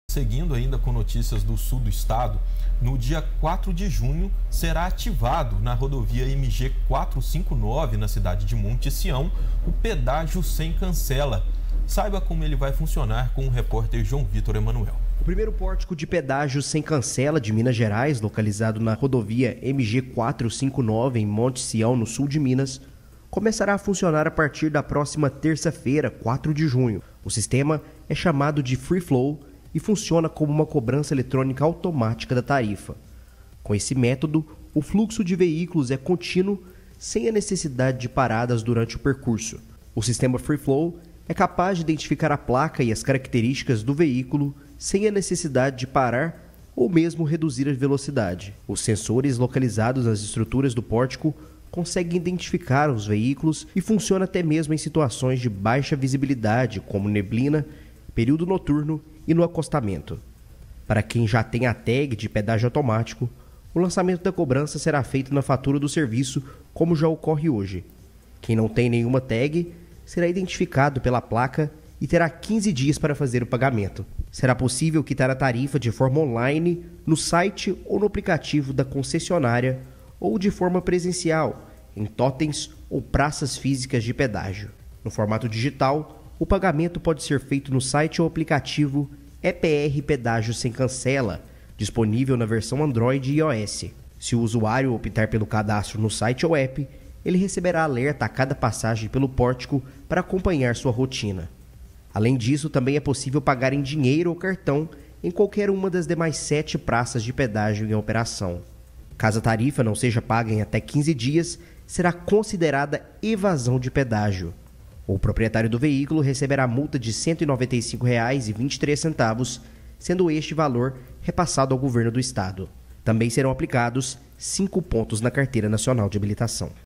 Seguindo ainda com notícias do sul do estado, no dia 4 de junho será ativado na rodovia MG 459, na cidade de Monte Sião, o pedágio sem cancela. Saiba como ele vai funcionar com o repórter João Vitor Emanuel. O primeiro pórtico de pedágio sem cancela de Minas Gerais, localizado na rodovia MG 459 em Monte Sião, no sul de Minas, começará a funcionar a partir da próxima terça-feira, 4 de junho. O sistema é chamado de Free Flow e funciona como uma cobrança eletrônica automática da tarifa. Com esse método, o fluxo de veículos é contínuo, sem a necessidade de paradas durante o percurso. O sistema Free Flow é capaz de identificar a placa e as características do veículo sem a necessidade de parar ou mesmo reduzir a velocidade. Os sensores localizados nas estruturas do pórtico conseguem identificar os veículos e funciona até mesmo em situações de baixa visibilidade, como neblina, período noturno e no acostamento. Para quem já tem a tag de pedágio automático, o lançamento da cobrança será feito na fatura do serviço, como já ocorre hoje. Quem não tem nenhuma tag será identificado pela placa e terá 15 dias para fazer o pagamento. Será possível quitar a tarifa de forma online, no site ou no aplicativo da concessionária, ou de forma presencial, em totens ou praças físicas de pedágio. No formato digital, o pagamento pode ser feito no site ou aplicativo EPR Pedágio Sem Cancela, disponível na versão Android e iOS. Se o usuário optar pelo cadastro no site ou app, ele receberá alerta a cada passagem pelo pórtico para acompanhar sua rotina. Além disso, também é possível pagar em dinheiro ou cartão em qualquer uma das demais 7 praças de pedágio em operação. Caso a tarifa não seja paga em até 15 dias, será considerada evasão de pedágio. O proprietário do veículo receberá multa de R$ 195,23, sendo este valor repassado ao governo do estado. Também serão aplicados 5 pontos na Carteira Nacional de Habilitação.